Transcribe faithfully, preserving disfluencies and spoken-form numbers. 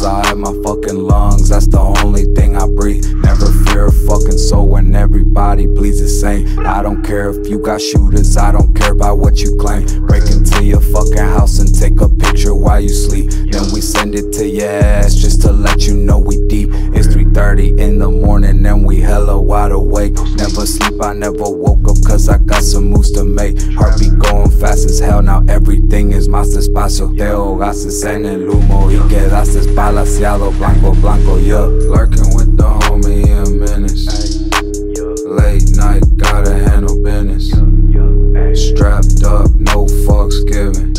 outside my fucking lungs, that's the only thing I breathe. Never fear a fucking soul when everybody bleeds the same. I don't care if you got shooters, I don't care about what you claim. Break into your fucking house and take a picture while you sleep. Then we send it to your ass just to let you know we deep. It's three thirty in the morning and we hella wide awake. Never sleep, I never woke up cause I got some moves to make. Heartbeat going fast as hell, now everything is más despacio. Te ahogaste en el humo y quedaste palaciado. Blanco, blanco, yeah. Lurking with the homie and Menace. Late night, gotta handle business. Strapped up, no fucks given.